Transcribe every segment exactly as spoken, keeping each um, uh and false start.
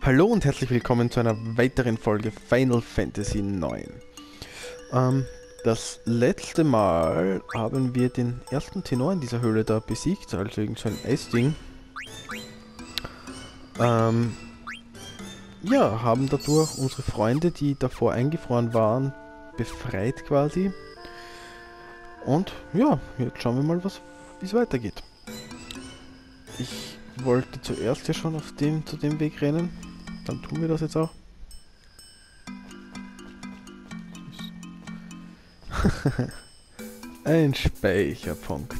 Hallo und herzlich willkommen zu einer weiteren Folge Final Fantasy neun. Ähm, das letzte Mal haben wir den ersten Tenor in dieser Höhle da besiegt, also irgend so ein Eisding. Ähm, ja, haben dadurch unsere Freunde, die davor eingefroren waren, befreit quasi. Und ja, jetzt schauen wir mal, was, wie es weitergeht. Ich wollte zuerst ja schon auf dem, zu dem Weg rennen, dann tun wir das jetzt auch. Ein Speicherpunkt.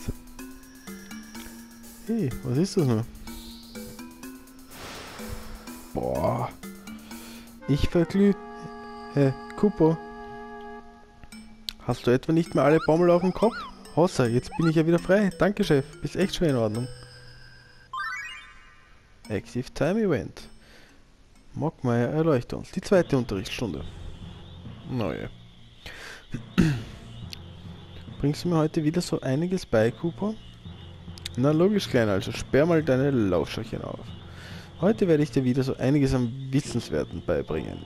Hey, was ist das nur? Boah. Ich verglüht. Hä, Kupo. Hast du etwa nicht mehr alle Baumel auf dem Kopf? Hossa, jetzt bin ich ja wieder frei. Danke, Chef. Bist echt schwer in Ordnung. Active Time Event. Mockmeier erleuchte uns. Die zweite Unterrichtsstunde. Neue. Bringst du mir heute wieder so einiges bei, Cooper? Na logisch, Kleiner, also sperr mal deine Lauscherchen auf. Heute werde ich dir wieder so einiges an Wissenswerten beibringen.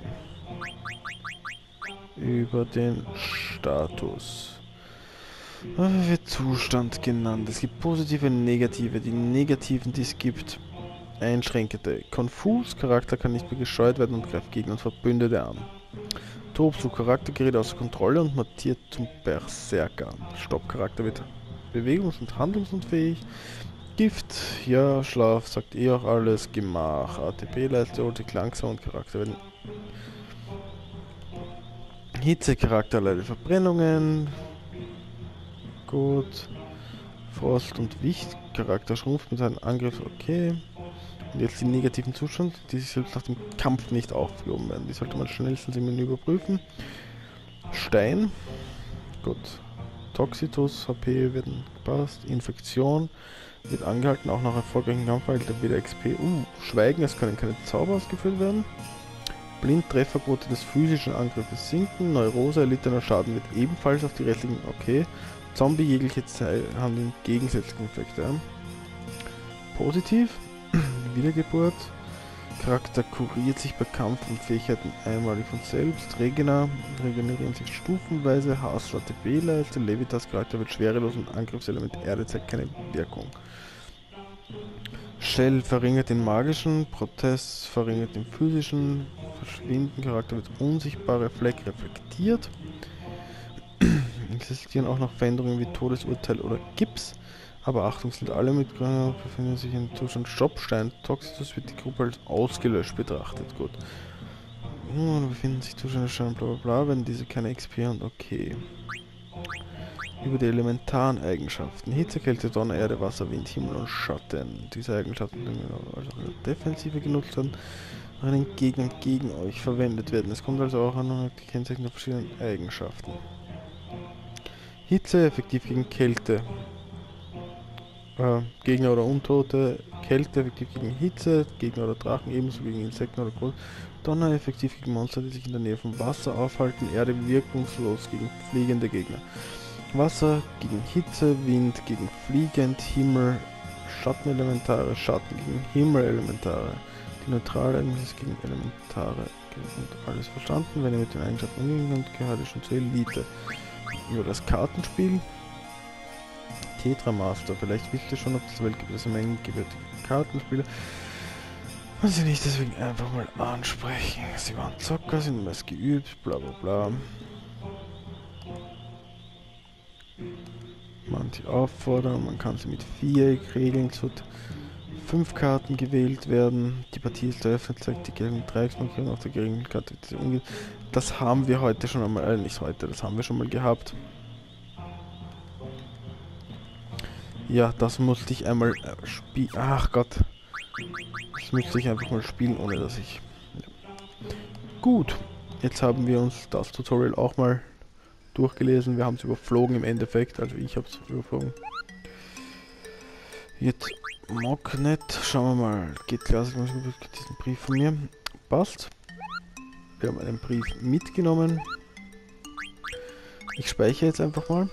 Über den Status. Was wird Zustand genannt? Es gibt positive und negative. Die negativen, die es gibt, einschränkende. Konfus, Charakter kann nicht mehr gescheut werden und greift Gegner und Verbündete an. Tobsu, Charakter gerät außer Kontrolle und mutiert zum Berserker. Stopp, Charakter wird bewegungs- und handlungsunfähig. Gift, ja, Schlaf, sagt eh auch alles. Gemach, A T P-Leiste, holt langsam und Charakter werden. Hitze, Charakter leidet Verbrennungen. Gut. Frost und Wicht, Charakter schrumpft mit seinem Angriff, okay. Und jetzt die negativen Zustände, die sich selbst nach dem Kampf nicht aufgehoben werden. Die sollte man schnellstens im Menü überprüfen. Stein, gut. Toxitus, H P werden gepasst. Infektion wird angehalten, auch nach erfolgreichen Kampf erhält er wieder X P. Uh, Schweigen, es können keine Zauber ausgeführt werden. Blindtrefferquote des physischen Angriffes sinken. Neurose, erlittener Schaden wird ebenfalls auf die restlichen, okay. Zombie, jegliche Zeit haben den gegensätzlichen Effekt. Ja. Positiv, Wiedergeburt. Charakter kuriert sich bei Kampf und Fähigkeiten einmalig von selbst. Regena regenerieren sich stufenweise. Hassler T P-Leiste. Levitas Charakter wird schwerelos und Angriffselement Erde zeigt keine Wirkung. Shell verringert den magischen. Protest verringert den physischen. Verschwinden Charakter wird unsichtbare Fleck reflektiert. Existieren auch noch Veränderungen wie Todesurteil oder Gips. Aber Achtung, sind alle Mitglieder befinden sich im Zustand Stoppstein. Toxitus wird die Gruppe als ausgelöscht betrachtet. Gut. Nun befinden sich Zustände Stein, bla bla bla, wenn diese keine X P haben. Okay. Über die elementaren Eigenschaften. Hitze, Kälte, Donner, Erde, Wasser, Wind, Himmel und Schatten. Diese Eigenschaften können also auch in der Defensive genutzt werden, wenn den Gegnern gegen euch verwendet werden. Es kommt also auch an die Kennzeichen der verschiedenen Eigenschaften. Hitze effektiv gegen Kälte. Äh, Gegner oder Untote. Kälte effektiv gegen Hitze. Gegner oder Drachen ebenso gegen Insekten oder Groß. Donner effektiv gegen Monster, die sich in der Nähe vom Wasser aufhalten. Erde wirkungslos gegen fliegende Gegner. Wasser gegen Hitze. Wind gegen fliegend. Himmel. Schattenelementare. Schatten gegen Himmelelementare. Die neutrale ist gegen Elementare. Und alles verstanden. Wenn ihr mit den Eigenschaften umgehen könnt, gehört ihr schon zur Elite. Über das Kartenspiel. Tetra Master. Vielleicht wisst ihr schon, ob das Welt gibt, es eine Menge gebürtige Kartenspiele. Und sie nicht deswegen einfach mal ansprechen. Sie waren Zocker, sind meist geübt, bla bla bla. Manche auffordern, man kann sie mit Viereck regeln, zu fünf Karten gewählt werden. Die Partie ist eröffnet, zeigt die gelben Dreiecksmarkierung auf der geregelten Karte. Das haben wir heute schon einmal, äh, nicht heute, das haben wir schon mal gehabt. Ja, das musste ich einmal äh, spielen. Ach Gott. Das müsste ich einfach mal spielen, ohne dass ich... Ja. Gut. Jetzt haben wir uns das Tutorial auch mal durchgelesen. Wir haben es überflogen im Endeffekt. Also ich habe es überflogen. Jetzt Mocknet. Schauen wir mal. Geht klar, diesen Brief von mir. Passt. Wir haben einen Brief mitgenommen. Ich speichere jetzt einfach mal.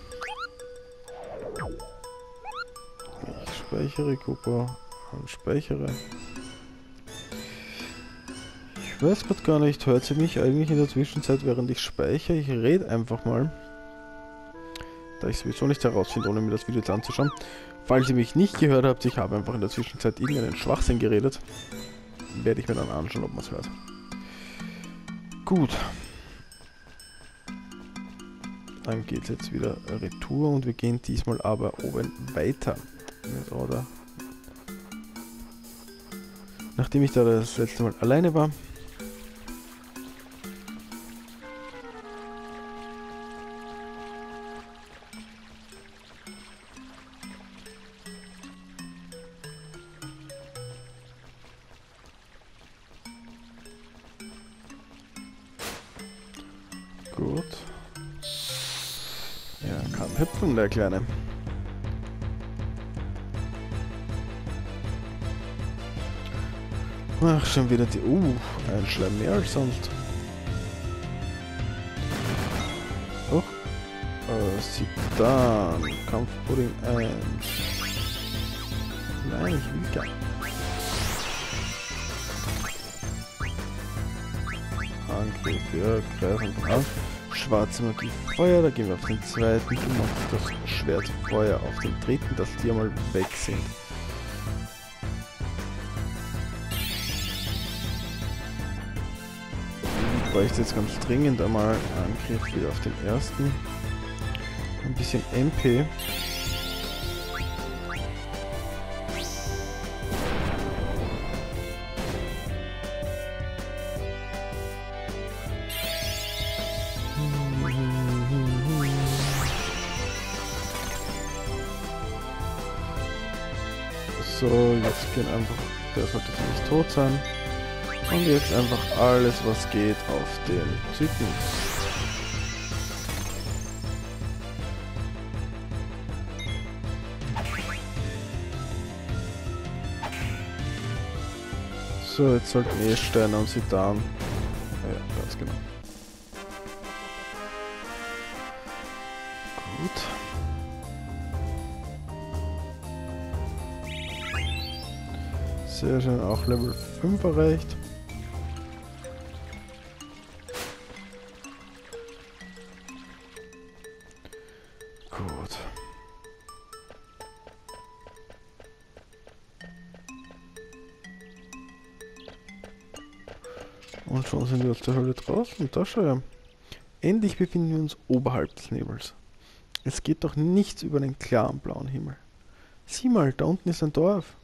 Ich speichere, Cooper, und speichere. Ich weiß gerade gar nicht, hört sie mich eigentlich in der Zwischenzeit, während ich speichere? Ich rede einfach mal. Da ich sowieso nicht herausfinde, ohne mir das Video jetzt anzuschauen. Falls ihr mich nicht gehört habt, ich habe einfach in der Zwischenzeit irgendeinen Schwachsinn geredet. Werde ich mir dann anschauen, ob man es hört. Gut. Dann geht es jetzt wieder retour und wir gehen diesmal aber oben weiter. Oder? Nachdem ich da das letzte Mal alleine war. Gut. Ja, kann hüpfen, der Kleine. Ach, schon wieder die... Uh, ein Schleim mehr als sonst. Oh. Äh, Sidan. Kampfpudding eins. Nein, ich will gar nicht. Angriff, ja, greifen an. Schwarze Magie Feuer, da gehen wir auf den zweiten. Du machst das Schwert Feuer auf den dritten, dass die einmal weg sind. Ich bräuchte jetzt ganz dringend einmal Angriff wieder auf den ersten. Ein bisschen M P. So, jetzt gehen einfach, der sollte nicht tot sein. Und jetzt einfach alles, was geht, auf den Typen. So, jetzt sollten eh Steine und Sidan. Ja, ganz genau. Gut. Sehr schön, auch Level fünf erreicht. Gut. Und schon sind wir aus der Hölle draußen. Da schau ja. Endlich befinden wir uns oberhalb des Nebels. Es geht doch nichts über den klaren blauen Himmel. Sieh mal, da unten ist ein Dorf.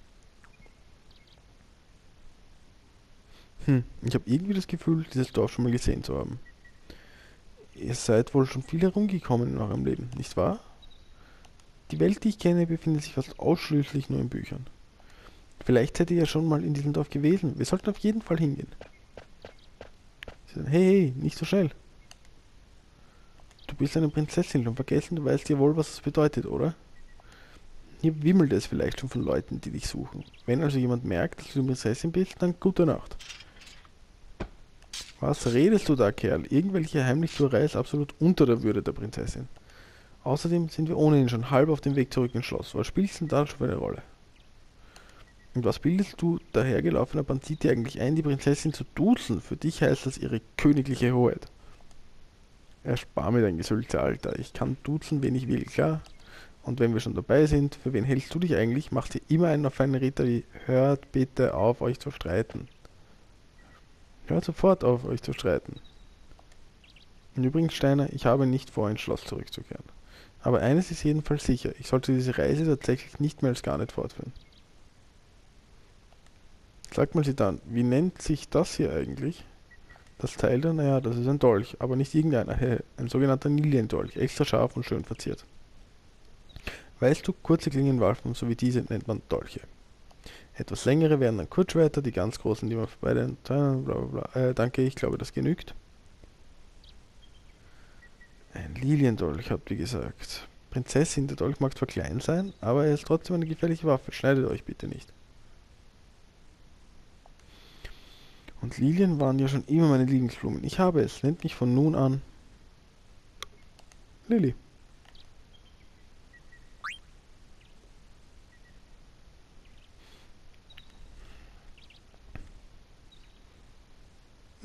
Hm, ich habe irgendwie das Gefühl, dieses Dorf schon mal gesehen zu haben. Ihr seid wohl schon viel herumgekommen in eurem Leben, nicht wahr? Die Welt, die ich kenne, befindet sich fast ausschließlich nur in Büchern. Vielleicht seid ihr ja schon mal in diesem Dorf gewesen. Wir sollten auf jeden Fall hingehen. Sie sagen, hey, hey, nicht so schnell. Du bist eine Prinzessin und vergessen, du weißt ja wohl, was das bedeutet, oder? Hier wimmelt es vielleicht schon von Leuten, die dich suchen. Wenn also jemand merkt, dass du Prinzessin bist, dann gute Nacht. Was redest du da, Kerl? Irgendwelche Heimlichtuerei ist absolut unter der Würde der Prinzessin. Außerdem sind wir ohnehin schon halb auf dem Weg zurück ins Schloss. Was spielst denn da schon für eine Rolle? Und was bildest du, dahergelaufener Bandit, dir eigentlich ein, die Prinzessin zu duzeln? Für dich heißt das ihre königliche Hoheit. Erspar mir dein Gesülze, Alter. Ich kann duzeln, wen ich will, klar? Und wenn wir schon dabei sind, für wen hältst du dich eigentlich? Macht ihr immer einen auf einen Ritter wie, hört bitte auf, euch zu streiten. Hört sofort auf, euch zu streiten. Und übrigens, Steiner, ich habe nicht vor, ins Schloss zurückzukehren. Aber eines ist jedenfalls sicher, ich sollte diese Reise tatsächlich nicht mehr als gar nicht fortführen. Sagt mal sie dann, wie nennt sich das hier eigentlich? Das Teil da, naja, das ist ein Dolch, aber nicht irgendeiner, hehe, ein sogenannter Liliendolch, extra scharf und schön verziert. Weißt du, kurze Klingenwaffen, so wie diese, nennt man Dolche. Etwas längere wären dann Kurzschwerter, die ganz großen, die man bei den... Bla bla bla. Äh, danke, ich glaube, das genügt. Ein Liliendolch, habt ihr gesagt. Prinzessin, der Dolch mag zwar klein sein, aber er ist trotzdem eine gefährliche Waffe. Schneidet euch bitte nicht. Und Lilien waren ja schon immer meine Lieblingsblumen. Ich habe es. Nennt mich von nun an Lilly.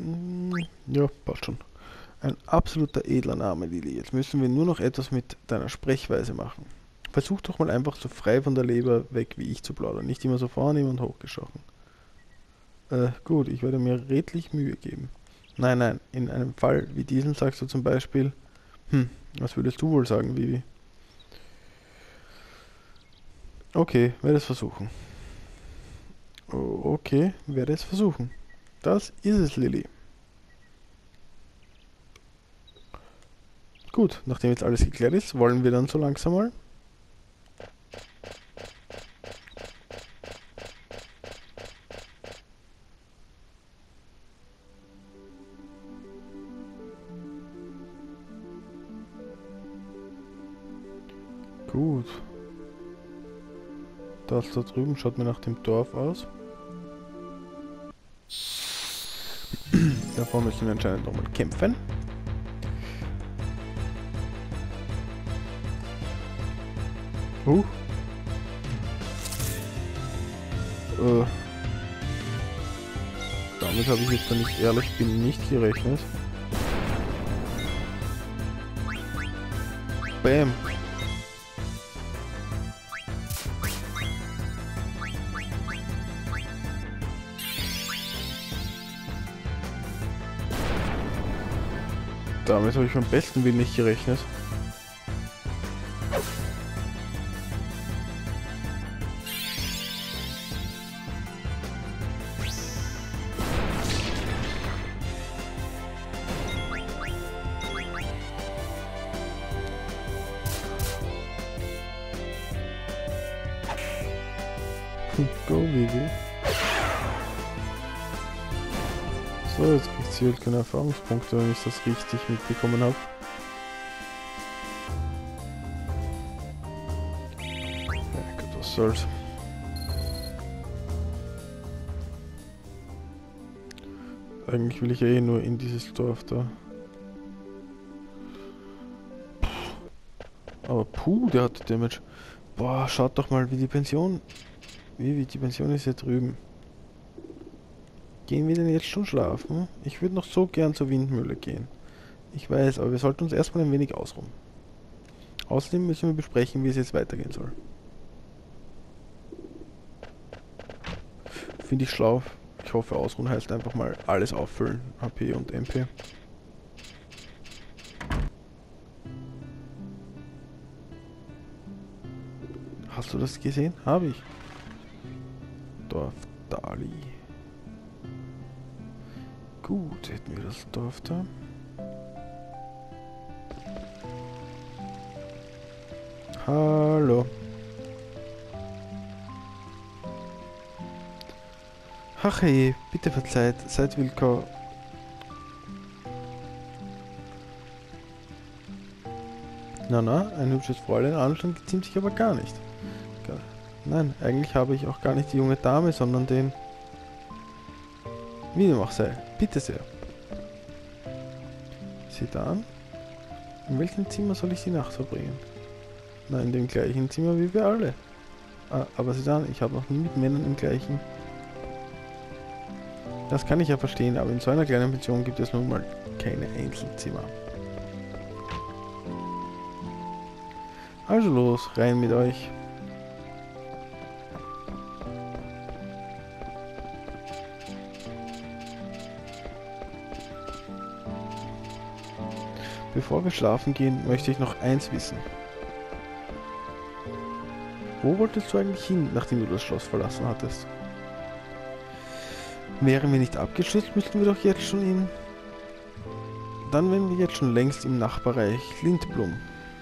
Hm, ja, passt schon. Ein absoluter edler Name, Lili. Jetzt müssen wir nur noch etwas mit deiner Sprechweise machen. Versuch doch mal einfach so frei von der Leber weg wie ich zu plaudern. Nicht immer so vornehm und hochgeschochen. Äh, gut, ich werde mir redlich Mühe geben. Nein, nein, in einem Fall wie diesem sagst du zum Beispiel, hm, was würdest du wohl sagen, Vivi? Okay, werde es versuchen. Oh, okay, werde es versuchen. Das ist es, Lilly. Gut, nachdem jetzt alles geklärt ist, wollen wir dann so langsam mal. Gut. Das da drüben schaut mir nach dem Dorf aus. Davor müssen wir anscheinend nochmal kämpfen. Uh. Äh. Damit habe ich jetzt, wenn ich ehrlich bin, nicht gerechnet. Bam. Damit habe ich beim besten Willen nicht gerechnet. Go, Vivi. So, jetzt kriegt sie halt keine Erfahrungspunkte, wenn ich das richtig mitbekommen habe. Ja gut, was soll's. Eigentlich will ich ja eh nur in dieses Dorf da. Aber puh, der hat Damage. Boah, schaut doch mal, wie die Pension... Wie, wie die Pension ist hier drüben. Gehen wir denn jetzt schon schlafen? Ich würde noch so gern zur Windmühle gehen. Ich weiß, aber wir sollten uns erstmal ein wenig ausruhen. Außerdem müssen wir besprechen, wie es jetzt weitergehen soll. Finde ich schlau. Ich hoffe, ausruhen heißt einfach mal alles auffüllen. H P und M P. Hast du das gesehen? Habe ich. Dorf Dali. Gut, hätten wir das Dorf da. Hallo. Ach hey, bitte verzeiht, seid willkommen. Na na, ein hübsches Fräulein anschauen geziemt sich aber gar nicht. Nein, eigentlich habe ich auch gar nicht die junge Dame, sondern den... Wie dem auch sei, bitte sehr. Sieh da an. In welchem Zimmer soll ich die Nacht verbringen? Na, in dem gleichen Zimmer wie wir alle. Ah, aber sieh da an, ich habe noch nie mit Männern im gleichen... Das kann ich ja verstehen, aber in so einer kleinen Pension gibt es nun mal keine Einzelzimmer. Also los, rein mit euch. Bevor wir schlafen gehen, möchte ich noch eins wissen. Wo wolltest du eigentlich hin, nachdem du das Schloss verlassen hattest? Wären wir nicht abgestürzt, müssten wir doch jetzt schon in... Dann wären wir jetzt schon längst im Nachbarreich Lindblum.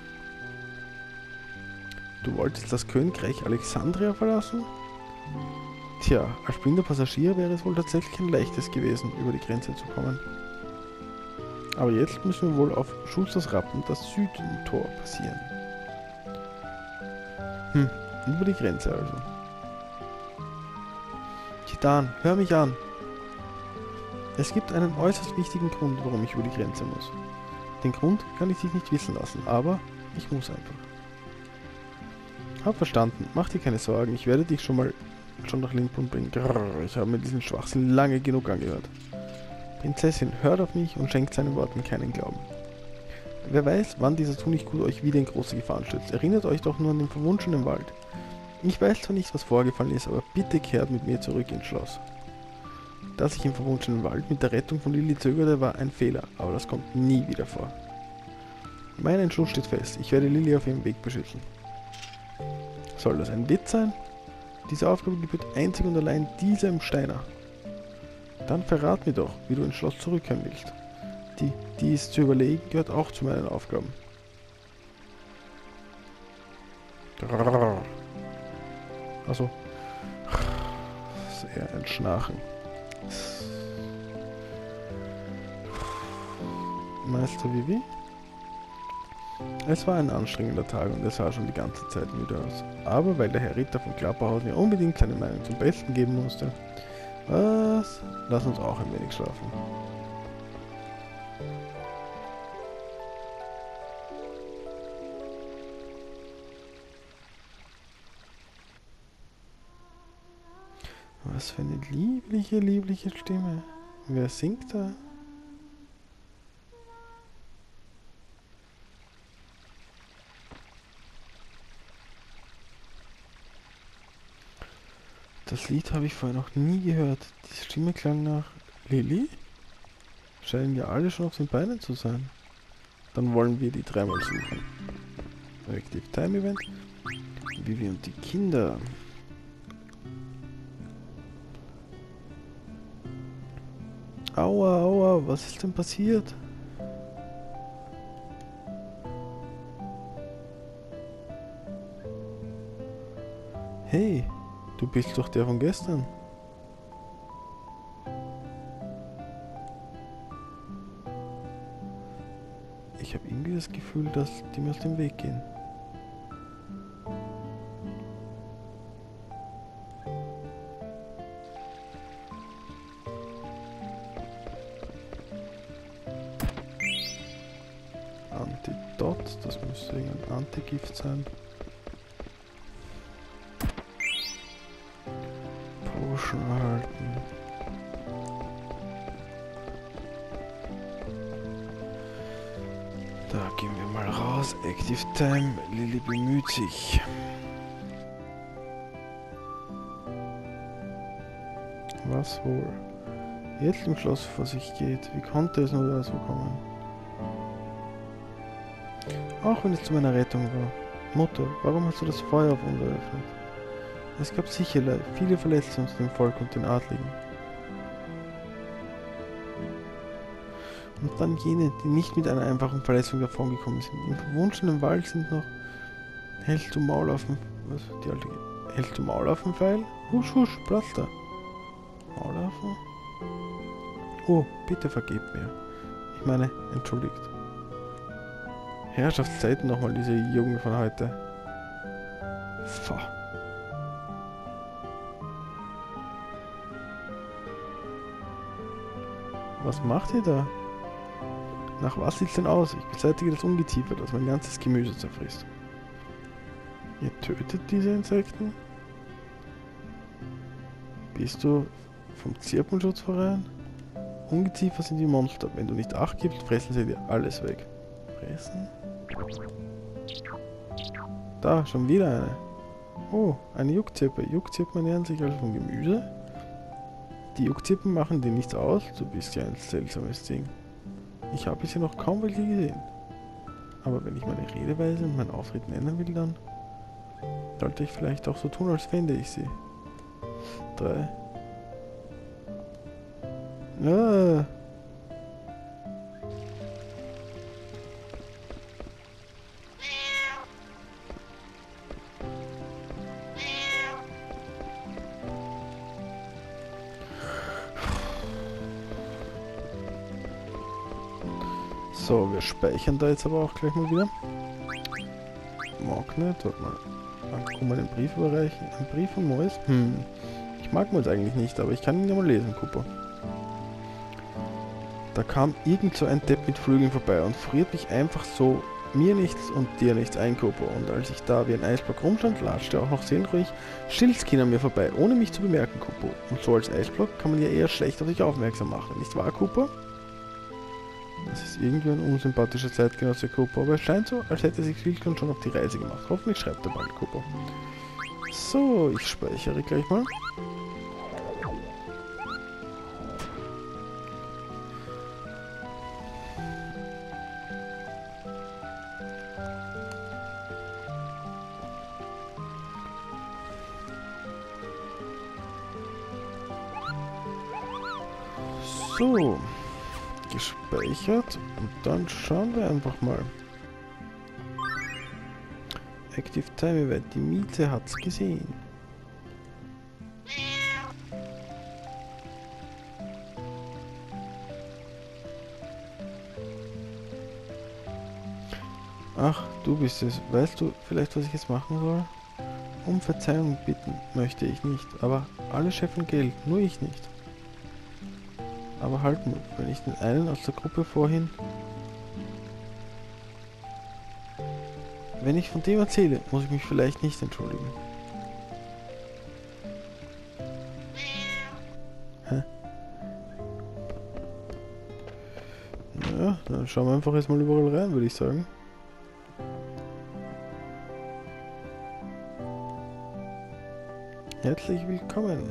Du wolltest das Königreich Alexandria verlassen? Tja, als blinder Passagier wäre es wohl tatsächlich ein leichtes gewesen, über die Grenze zu kommen. Aber jetzt müssen wir wohl auf Schusters Rappen das Südentor passieren. Hm, über die Grenze also. Titan, hör mich an. Es gibt einen äußerst wichtigen Grund, warum ich über die Grenze muss. Den Grund kann ich dich nicht wissen lassen, aber ich muss einfach. Hab verstanden, mach dir keine Sorgen, ich werde dich schon mal schon nach Lindblum bringen. Grrr, ich habe mir diesen Schwachsinn lange genug angehört. Prinzessin, hört auf mich und schenkt seinen Worten keinen Glauben. Wer weiß, wann dieser Tunichtgut euch wieder in große Gefahren stürzt. Erinnert euch doch nur an den verwunschenen Wald. Ich weiß zwar nicht, was vorgefallen ist, aber bitte kehrt mit mir zurück ins Schloss. Dass ich im verwunschenen Wald mit der Rettung von Lilly zögerte, war ein Fehler, aber das kommt nie wieder vor. Mein Entschluss steht fest, ich werde Lilly auf ihrem Weg beschützen. Soll das ein Witz sein? Diese Aufgabe gebührt einzig und allein diesem Steiner. Dann verrat mir doch, wie du ins Schloss zurückkehren willst. Die, dies zu überlegen, gehört auch zu meinen Aufgaben. Also, das ist eher ein Schnarchen. Meister Vivi? Es war ein anstrengender Tag und er sah schon die ganze Zeit müde aus. Aber weil der Herr Ritter von Klapperhaus mir unbedingt seine Meinung zum Besten geben musste, was? Lass uns auch ein wenig schlafen. Was für eine liebliche, liebliche Stimme. Wer singt da? Das Lied habe ich vorher noch nie gehört. Die Stimme klang nach Lilly? Scheinen ja alle schon auf den Beinen zu sein. Dann wollen wir die dreimal suchen. Active Time Event. Vivi und die Kinder. Aua, aua, was ist denn passiert? Hey, du bist doch der von gestern. Ich habe irgendwie das Gefühl, dass die mir aus dem Weg gehen. Antidot, das müsste irgendein Antigift sein. Potion erhalten. Da gehen wir mal raus. Active Time. Lilly bemüht sich. Was wohl? Jetzt im Schloss vor sich geht. Wie konnte es nur da so kommen? Auch wenn es zu meiner Rettung war. Mutter, warum hast du das Feuer auf uns eröffnet? Es gab sicherlich viele Verletzte unter dem Volk und den Adligen. Und dann jene, die nicht mit einer einfachen Verletzung davongekommen sind. Im verwunschenen Wald sind noch... Hältst du Maul auf den... Was? Die alte... Hältst du Maul auf den Pfeil? Husch, husch, platzt da. Maulaffen? Oh, bitte vergebt mir. Ich meine, entschuldigt. Herrschaftszeiten nochmal, diese Jugend von heute. Pfah. Was macht ihr da? Nach was sieht's denn aus? Ich beseitige das Ungeziefer, das mein ganzes Gemüse zerfrisst. Ihr tötet diese Insekten? Bist du vom Zirpenschutzverein? Ungeziefer sind die Monster. Wenn du nicht Acht gibst, fressen sie dir alles weg. Fressen? Da, schon wieder eine. Oh, eine Juckzirpe. Juckzirpen ernähren sich also von Gemüse? Die Juckzirpen machen dir nichts aus, du bist ja ein seltsames Ding. Ich habe bisher noch kaum welche gesehen. Aber wenn ich meine Redeweise und mein Auftreten ändern will, dann sollte ich vielleicht auch so tun, als fände ich sie. Drei. Ah. So, wir speichern da jetzt aber auch gleich mal wieder. Magnet, warte mal. Dann kann man den Brief überreichen. Ein Brief von Mois? Hm. Ich mag Mois eigentlich nicht, aber ich kann ihn ja mal lesen, Cooper. Da kam irgend so ein Depp mit Flügeln vorbei und friert mich einfach so mir nichts und dir nichts ein, Cooper. Und als ich da wie ein Eisblock rumstand, latschte auch noch seelenruhig Schildskin an mir vorbei, ohne mich zu bemerken, Cooper. Und so als Eisblock kann man ja eher schlecht auf sich aufmerksam machen, nicht wahr, Cooper? Das ist irgendwie ein unsympathischer Zeitgenosse, Cooper, aber es scheint so, als hätte sich Schildkröten schon auf die Reise gemacht. Hoffentlich schreibt er bald, Cooper. So, ich speichere gleich mal. So, gespeichert und dann schauen wir einfach mal. Active Time Event, die Miete hat's gesehen. Ach, du bist es. Weißt du vielleicht, was ich jetzt machen soll? Um Verzeihung bitten möchte ich nicht, aber alle scheffeln Geld, nur ich nicht. Aber halt Mut, wenn ich den einen aus der Gruppe vorhin... Wenn ich von dem erzähle, muss ich mich vielleicht nicht entschuldigen. Hä? Naja, dann schauen wir einfach erstmal überall rein, würde ich sagen. Herzlich willkommen.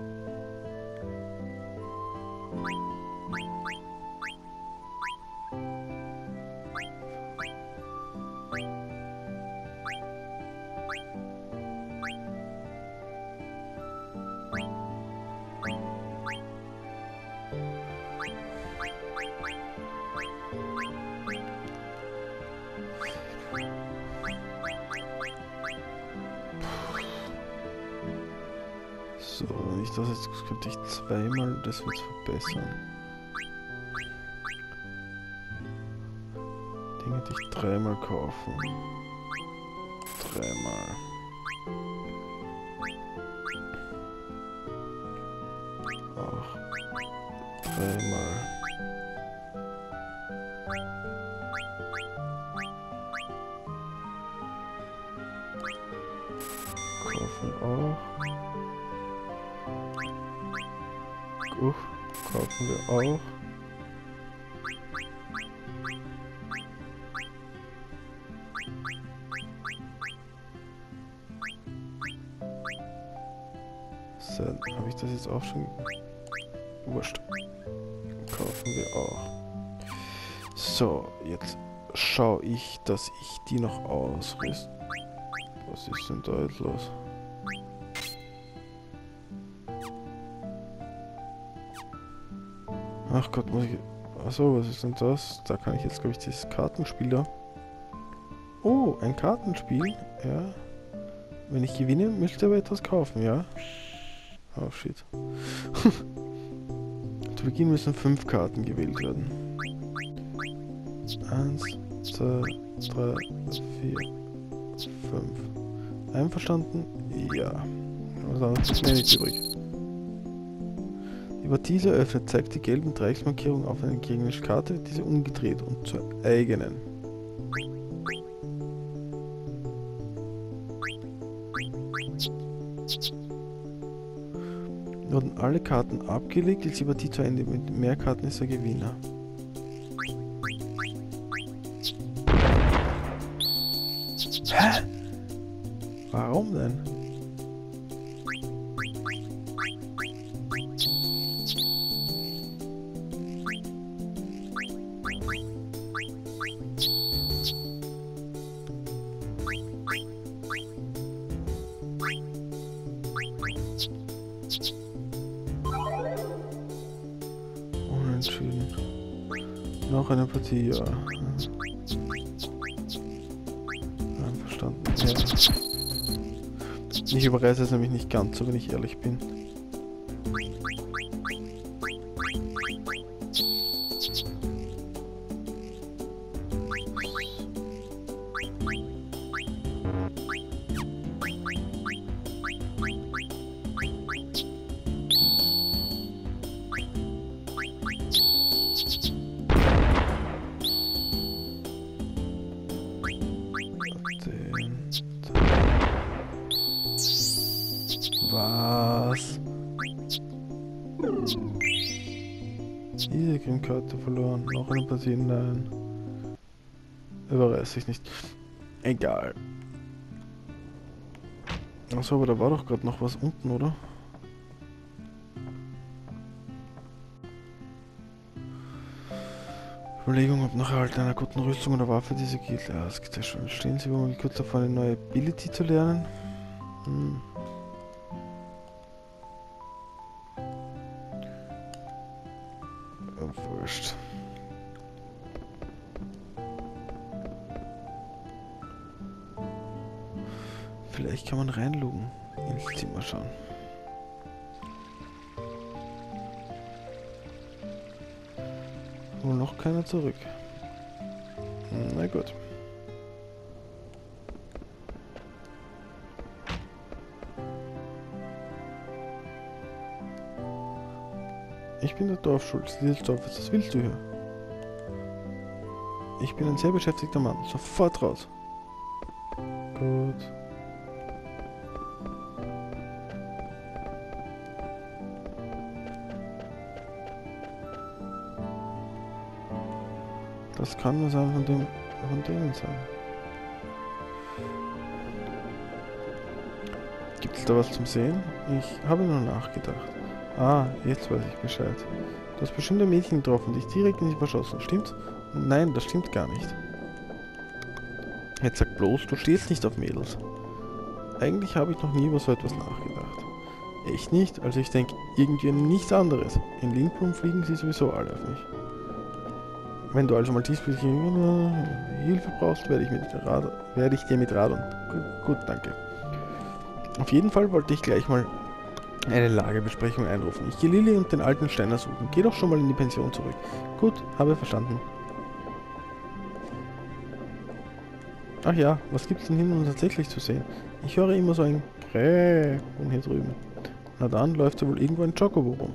So, wenn ich das jetzt könnte ich zweimal, das wird verbessern. Den hätte ich dreimal kaufen. Dreimal. Auch dreimal. Kaufen auch. Uff, kaufen wir auch. So, habe ich das jetzt auch schon... Wurscht. Kaufen wir auch. So, jetzt schaue ich, dass ich die noch ausrüste. Was ist denn da jetzt los? Ach Gott, muss ich... Achso, was ist denn das? Da kann ich jetzt, glaube ich, dieses Kartenspiel da. Oh, ein Kartenspiel? Ja. Wenn ich gewinne, müsste aber etwas kaufen, ja? Oh, shit. Zu Beginn müssen fünf Karten gewählt werden. Eins, zwei, drei, vier, fünf. Einverstanden? Ja. Was anderes ist mir nicht übrig. Die Partie eröffnet, zeigt die gelben Dreiecksmarkierung auf eine gegnerische Karte, diese umgedreht und zur eigenen. Wurden alle Karten abgelegt, ist die Partie zu Ende. Mit mehr Karten ist der Gewinner. Hä? Warum denn? Unentschieden. Noch eine Partie, ja. Einverstanden, ja. Ich überreiße es nämlich nicht ganz so, wenn ich ehrlich bin. Isegrim-Karte verloren. Noch eine Partie, nein. Überreiß ich nicht. Egal. Achso, aber da war doch gerade noch was unten, oder? Überlegung, ob nach Erhalt einer guten Rüstung oder Waffe diese gilt. Ja, das geht ja schon. Stehen Sie womöglich kurz davor, eine neue Ability zu lernen? Hm. Oh, wurscht. Vielleicht kann man reinluggen. Ins Zimmer schauen. Wohl noch keiner zurück. Na gut. Ich bin der Dorfschulz dieses Dorfes. Was willst du hier? Ich bin ein sehr beschäftigter Mann. Sofort raus. Gut. Das kann nur sein von, dem, von denen sein. Gibt es da was zum Sehen? Ich habe nur nachgedacht. Ah, jetzt weiß ich Bescheid. Du hast bestimmt ein Mädchen getroffen, dich direkt in sie verschossen, stimmt's? Nein, das stimmt gar nicht. Jetzt sag bloß, du stehst nicht auf Mädels. Eigentlich habe ich noch nie über so etwas nachgedacht. Echt nicht? Also ich denke irgendwie an nichts anderes. In Lindblum fliegen sie sowieso alle auf mich. Wenn du also mal diesbezüglich Hilfe brauchst, werde ich, mit Rat, werde ich dir mit Rat und... Gut, danke. Auf jeden Fall wollte ich gleich mal eine Lagebesprechung einrufen. Ich gehe Lilly und den alten Steiner suchen. Geh doch schon mal in die Pension zurück. Gut, habe verstanden. Ach ja, was gibt's denn hinten tatsächlich zu sehen? Ich höre immer so ein Kräh von hier drüben. Na dann läuft ja wohl irgendwo ein Chocobo rum.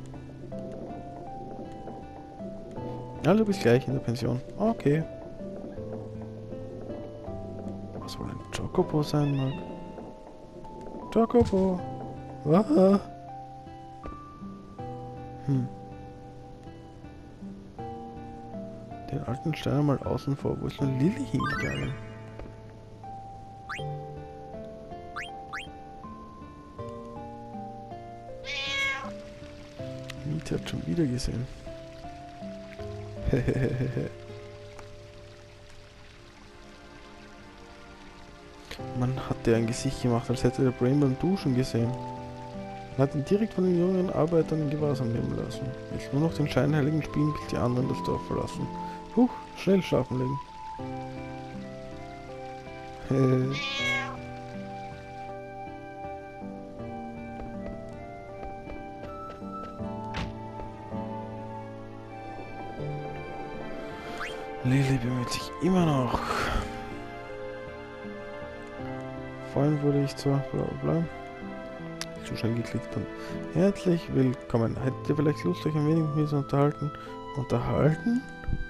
Also bis gleich in der Pension. Okay. Was wohl ein Chocobo sein mag? Chocobo. Ah. Hm. Den alten Steiner mal außen vor. Wo ist denn Lilly hingegangen? Miete hat schon wieder gesehen. Man hat der ein Gesicht gemacht, als hätte der Brain beim Duschen gesehen. Man hat ihn direkt von den jüngeren Arbeitern in Gewahrsam nehmen lassen. Jetzt nur noch den scheinheiligen spielen, bis die anderen das Dorf verlassen. Huch, schnell schlafen legen. Lilly bemüht sich immer noch. Vorhin wurde ich zwar bla bla bla zu schnell geklickt dann. Herzlich willkommen. Hättet ihr vielleicht Lust, euch ein wenig mit mir zu unterhalten? Unterhalten?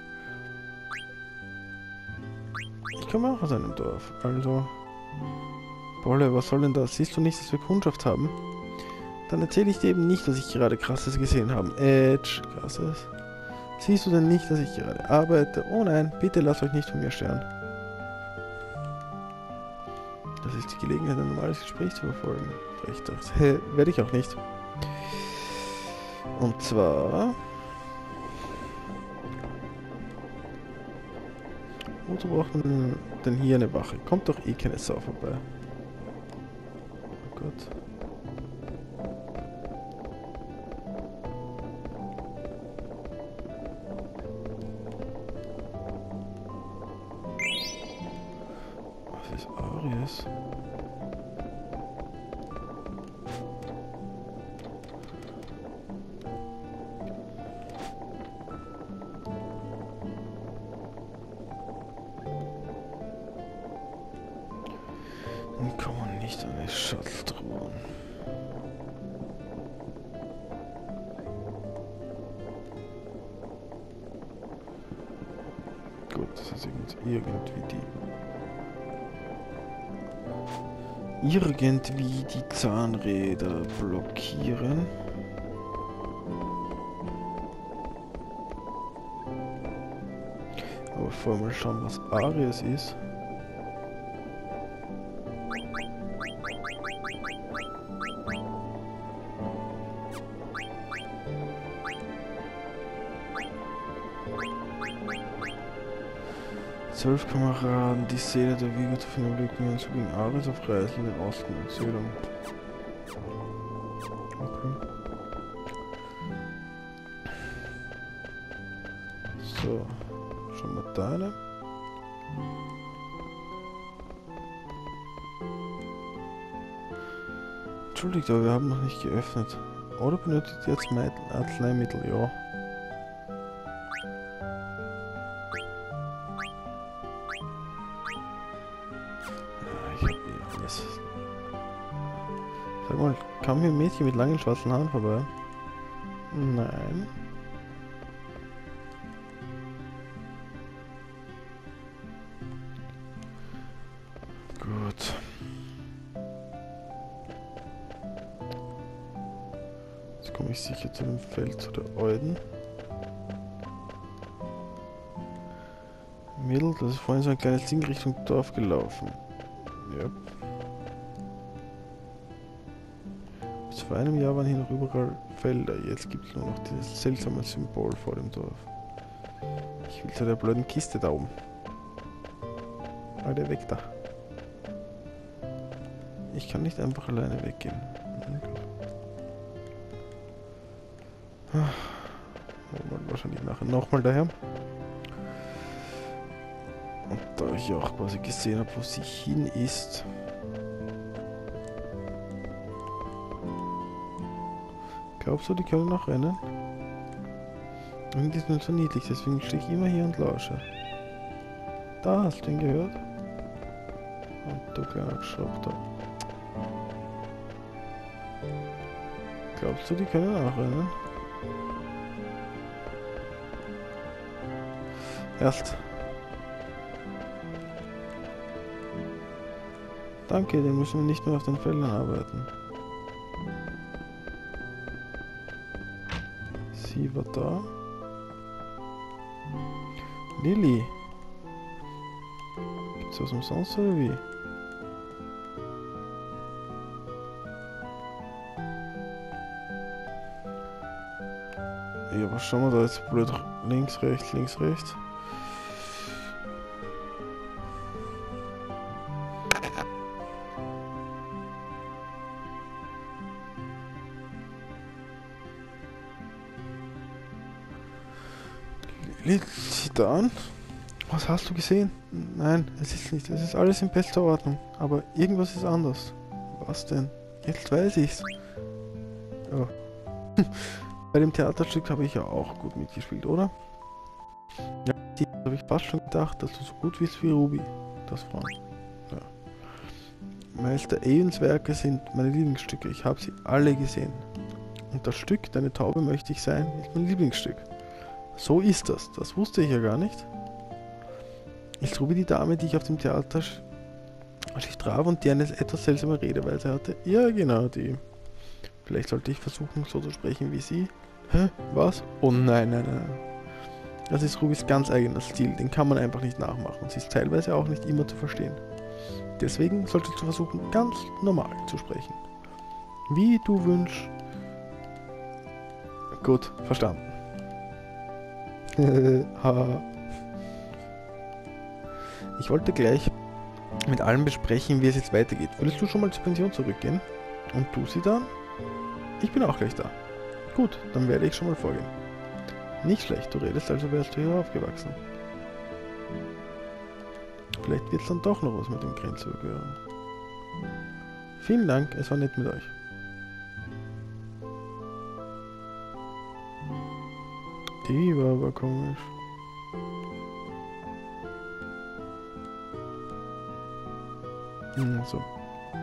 Ich komme auch aus einem Dorf, also... Bolle, was soll denn das? Siehst du nicht, dass wir Kundschaft haben? Dann erzähle ich dir eben nicht, was ich gerade Krasses gesehen habe. Edge, Krasses. Siehst du denn nicht, dass ich gerade arbeite? Oh nein, bitte lasst euch nicht von mir stören. Das ist die Gelegenheit, ein normales Gespräch zu verfolgen. Ich dachte, hä, werde ich auch nicht. Und zwar... Wozu braucht man denn hier eine Wache? Kommt doch eh keine Sau vorbei. Oh Gott. Was ist Arius? Dann kann man nicht an die Schatz drohen. Gut, das ist irgendwie die... Irgendwie die Zahnräder blockieren. Aber vorher mal schauen, was Aries ist. Zwölf Kameraden, die Seele der Wege zu finden, blicken wir uns gegen Ares auf Reisen in den Osten und Süden. Okay. So, schauen wir deine. Entschuldigt, aber wir haben noch nicht geöffnet. Oder benötigt ihr jetzt Arzneimittel? Ja. Sag mal, kam hier ein Mädchen mit langen schwarzen Haaren vorbei? Nein. Gut. Jetzt komme ich sicher zu dem Feld zu der Euden. Mädel, das ist vorhin so ein kleines Ding Richtung Dorf gelaufen. Ja. Bis vor einem Jahr waren hier noch überall Felder. Jetzt gibt es nur noch dieses seltsame Symbol vor dem Dorf. Ich will zu der blöden Kiste da oben. Alter, weg da. Ich kann nicht einfach alleine weggehen. Wahrscheinlich nachher nochmal daher. Und da ich auch quasi gesehen habe, wo sie hin ist. Glaubst du, die können noch rennen? Irgendwie ist nur so niedlich, deswegen stehe ich immer hier und lausche. Da, hast du ihn gehört? Und du kleiner Geschroppter. Glaubst du, die können auch rennen? Erst. Danke, den müssen wir nicht mehr auf den Feldern arbeiten. Sie war da. Lilly. Gibt's was umsonst oder wie? Ja, was schauen wir da jetzt blöd? Links, rechts, links, rechts. Liegt da an? Was hast du gesehen? Nein, es ist nicht. Es ist alles in bester Ordnung. Aber irgendwas ist anders. Was denn? Jetzt weiß ich's. Ja. Bei dem Theaterstück habe ich ja auch gut mitgespielt, oder? Ja, die habe ich fast schon gedacht, dass du so gut bist wie Ruby. Das Frauen. Ja. Meister Aeons Werke sind meine Lieblingsstücke. Ich habe sie alle gesehen. Und das Stück, Deine Taube möchte ich sein, ist mein Lieblingsstück. So ist das. Das wusste ich ja gar nicht. Ist Ruby die Dame, die ich auf dem Theater traf und die eine etwas seltsame Redeweise hatte? Ja, genau, die. Vielleicht sollte ich versuchen, so zu sprechen wie sie. Hä? Was? Oh nein, nein, nein. Das ist Rubys ganz eigener Stil. Den kann man einfach nicht nachmachen. Sie ist teilweise auch nicht immer zu verstehen. Deswegen solltest du versuchen, ganz normal zu sprechen. Wie du wünschst. Gut, verstanden. Ich wollte gleich mit allem besprechen, wie es jetzt weitergeht. Würdest du schon mal zur Pension zurückgehen? Und du sie dann? Ich bin auch gleich da. Gut, dann werde ich schon mal vorgehen. Nicht schlecht, du redest, also wärst du hier aufgewachsen. Vielleicht wird es dann doch noch was mit dem Grenzüberqueren. Vielen Dank, es war nett mit euch. Die war aber komisch. Hm, so.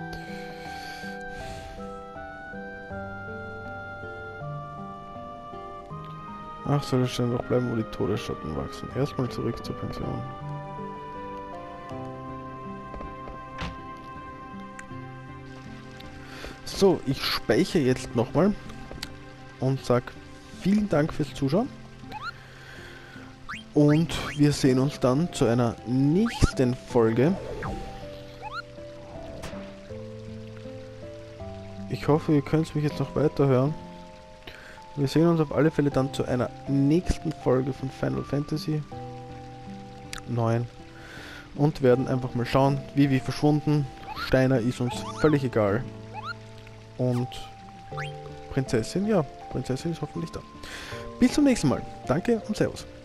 Ach, soll es schon noch bleiben, wo die Todesschatten wachsen. Erstmal zurück zur Pension. So, ich speichere jetzt nochmal und sag vielen Dank fürs Zuschauen. Und wir sehen uns dann zu einer nächsten Folge. Ich hoffe, ihr könnt mich jetzt noch weiterhören. Wir sehen uns auf alle Fälle dann zu einer nächsten Folge von Final Fantasy neun und werden einfach mal schauen, Vivi verschwunden, Steiner ist uns völlig egal und Prinzessin, ja, Prinzessin ist hoffentlich da. Bis zum nächsten Mal. Danke und Servus.